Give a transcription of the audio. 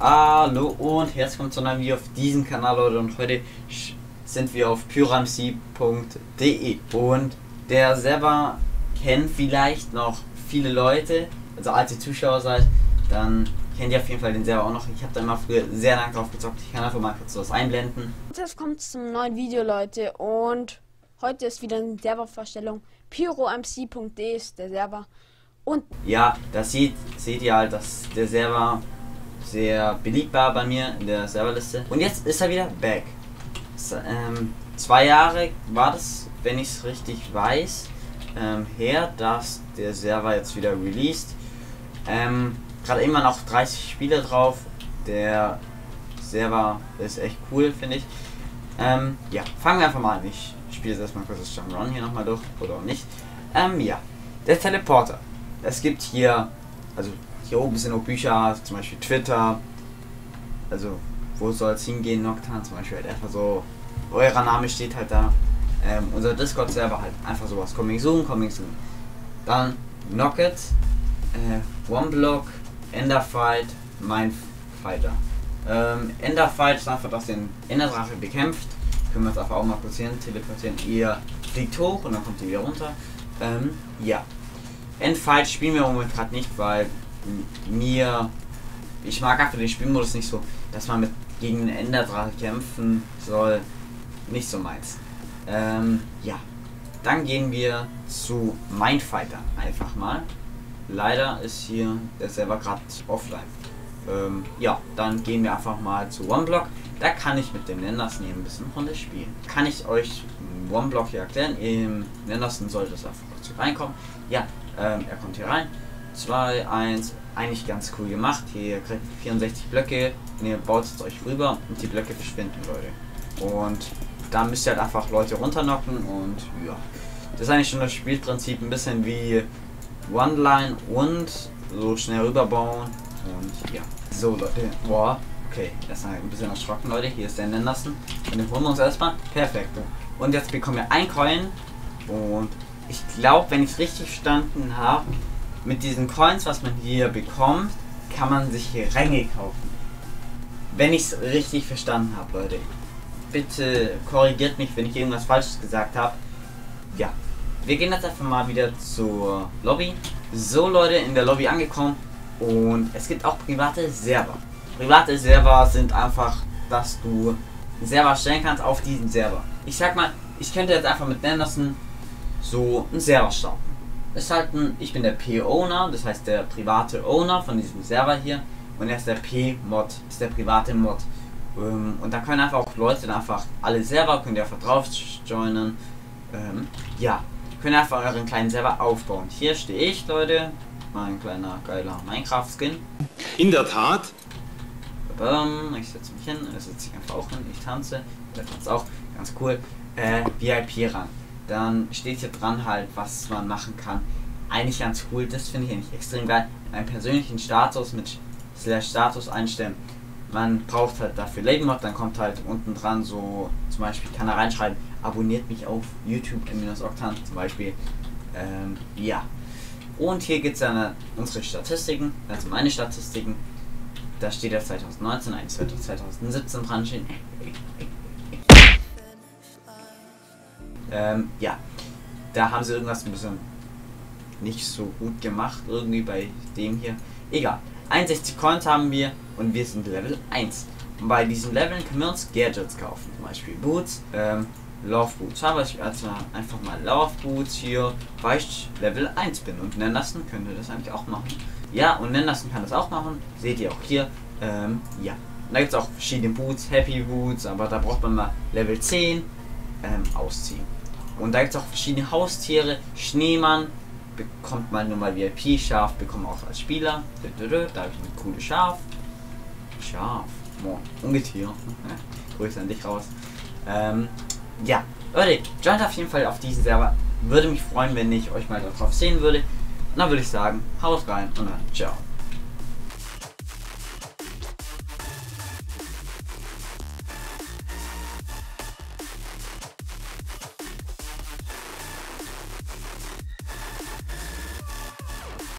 Hallo und herzlich willkommen zu einem Video auf diesem Kanal, Leute. Und heute sind wir auf pyramc.de und der Server kennt vielleicht noch viele Leute. Also als ihr Zuschauer seid, dann kennt ihr auf jeden Fall den Server auch noch. Ich habe da immer früher sehr lange drauf gezockt. Ich kann einfach mal kurz was einblenden. Jetzt kommt zum neuen Video, Leute, und heute ist wieder eine Servervorstellung. pyramc.de ist der Server. Und ja, das seht ihr halt, dass der Server sehr beliebt war bei mir in der Serverliste. Und jetzt ist er wieder back. 2 Jahre war das, wenn ich es richtig weiß, her, dass der Server jetzt wieder released. Gerade immer noch 30 Spieler drauf. Der Server ist echt cool, finde ich. Ja, fangen wir einfach mal an. Ich spiele jetzt erstmal kurz das Jump'n'Run hier nochmal durch, oder auch nicht. Ja, der Teleporter. Es gibt hier, also hier oben sind auch Bücher, zum Beispiel Twitter. Also, wo soll es hingehen, Nocturne, zum Beispiel halt einfach so, euer Name steht halt da. Unser Discord-Server halt einfach sowas, Coming Soon. Dann Knocket, OneBlock, Enderfight, Mindfighter. Enderfight ist einfach, dass den Enderdrache bekämpft. Können wir uns einfach auch mal kurz hin teleportieren. Ihr fliegt hoch und dann kommt ihr wieder runter. Ja. Endfight spielen wir im Moment gerade nicht, weil ich mag einfach den Spielmodus nicht so, dass man gegen einen Enderdrache kämpfen soll. Nicht so meins. Ja. Dann gehen wir zu Mindfighter einfach mal. Leider ist hier der Server gerade offline. Ja, dann gehen wir einfach mal zu OneBlock. Da kann ich mit dem Nenderson hier ein bisschen Runde spielen. Kann ich euch OneBlock hier erklären? Im Nenderson sollte es einfach kurz reinkommen. Ja, er kommt hier rein. 2, 1, eigentlich ganz cool gemacht. Hier kriegt ihr 64 Blöcke und ihr baut es euch rüber und die Blöcke verschwinden, Leute. Und da müsst ihr halt einfach Leute runterknocken und ja. Das ist eigentlich schon das Spielprinzip, ein bisschen wie One-Line und so schnell rüberbauen und ja. So, Leute, boah, okay, erstmal ein bisschen erschrocken, Leute. Hier ist der Nenderson und den holen wir uns erstmal. Perfekt. Und jetzt bekommen wir ein Coin und ich glaube, wenn ich es richtig verstanden habe, mit diesen Coins, was man hier bekommt, kann man sich hier Ränge kaufen. Wenn ich es richtig verstanden habe, Leute. Bitte korrigiert mich, wenn ich irgendwas Falsches gesagt habe. Ja, wir gehen jetzt einfach mal wieder zur Lobby. So, Leute, in der Lobby angekommen und es gibt auch private Server. Private Server sind einfach, dass du einen Server stellen kannst auf diesen Server. Ich sag mal, ich könnte jetzt einfach mit Nenderson so einen Server starten. Ist halt ich bin der P-Owner, das heißt der private Owner von diesem Server hier und er ist der P-Mod, ist der private Mod. Und da können einfach auch Leute dann einfach alle Server, könnt ihr einfach drauf joinen. Ja, könnt ihr einfach euren kleinen Server aufbauen. Hier stehe ich, Leute, mein kleiner geiler Minecraft-Skin. In der Tat. Ich setze mich hin, er setzt sich einfach auch hin, ich tanze, der tanzt auch, ganz cool. VIP-Rang. Dann steht hier dran halt, was man machen kann. Eigentlich ganz cool, das finde ich eigentlich extrem geil. Einen persönlichen Status mit /Status einstellen. Man braucht halt dafür Labelmod, dann kommt halt unten dran so, zum Beispiel kann er reinschreiben, abonniert mich auf YouTube -Octan zum Beispiel. Ja. Und hier gibt es dann unsere Statistiken, also meine Statistiken. Da steht ja 2019, eigentlich sollte 2017 dran stehen. Ja, da haben sie irgendwas ein bisschen nicht so gut gemacht, irgendwie bei dem hier. Egal, 61 Coins haben wir und wir sind Level 1. Und bei diesen Leveln können wir uns Gadgets kaufen, zum Beispiel Boots, Love Boots. Aber ich also einfach mal Love Boots hier, weil ich Level 1 bin. Und Nenderson könnte das eigentlich auch machen. Ja, und Nenderson kann das auch machen, seht ihr auch hier. Ja, und da gibt es auch verschiedene Boots, Happy Boots, aber da braucht man mal Level 10 ausziehen. Und da gibt es auch verschiedene Haustiere. Schneemann bekommt man nur mal VIP, Schaf bekommen auch als Spieler. Da habe ich ein cooles Schaf. Ungetier. Grüße an dich raus. Ja, Leute, joint auf jeden Fall auf diesen Server. Würde mich freuen, wenn ich euch mal darauf sehen würde. Und dann würde ich sagen, haut rein und dann ciao.